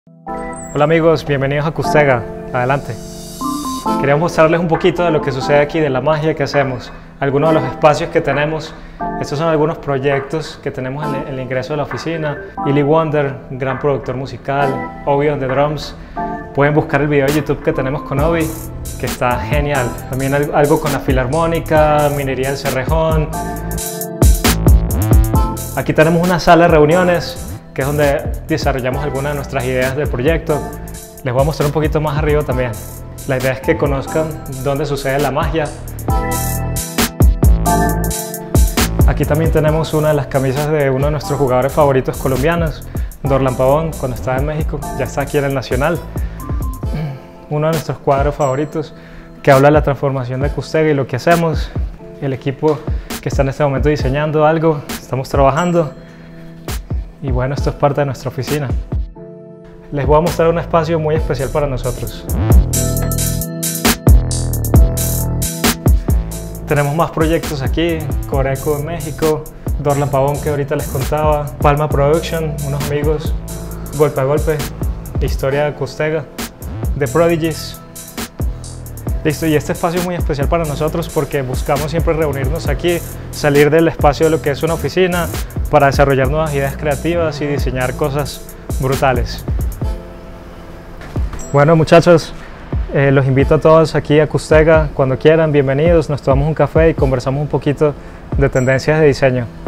Hola amigos, bienvenidos a Custega. Adelante. Quería mostrarles un poquito de lo que sucede aquí, de la magia que hacemos, algunos de los espacios que tenemos. Estos son algunos proyectos que tenemos en el ingreso de la oficina. Illy Wonder, gran productor musical, Obi on the drums. Pueden buscar el video de YouTube que tenemos con Obi, que está genial. También algo con la Filarmónica, Minería del Cerrejón. Aquí tenemos una sala de reuniones, que es donde desarrollamos algunas de nuestras ideas del proyecto. Les voy a mostrar un poquito más arriba también. La idea es que conozcan dónde sucede la magia. Aquí también tenemos una de las camisas de uno de nuestros jugadores favoritos colombianos, Dorlan Pavón, cuando estaba en México, ya está aquí en el Nacional. Uno de nuestros cuadros favoritos que habla de la transformación de Custega y lo que hacemos. El equipo que está en este momento diseñando algo, estamos trabajando. Y bueno, esto es parte de nuestra oficina. Les voy a mostrar un espacio muy especial para nosotros. Tenemos más proyectos aquí, Coreco en México, Dorlan Pavón que ahorita les contaba, Palma Production, unos amigos, Golpe a Golpe, Historia de Custega, The Prodigies. Listo, y este espacio es muy especial para nosotros porque buscamos siempre reunirnos aquí, salir del espacio de lo que es una oficina para desarrollar nuevas ideas creativas y diseñar cosas brutales. Bueno muchachos, los invito a todos aquí a Custega, cuando quieran, bienvenidos, nos tomamos un café y conversamos un poquito de tendencias de diseño.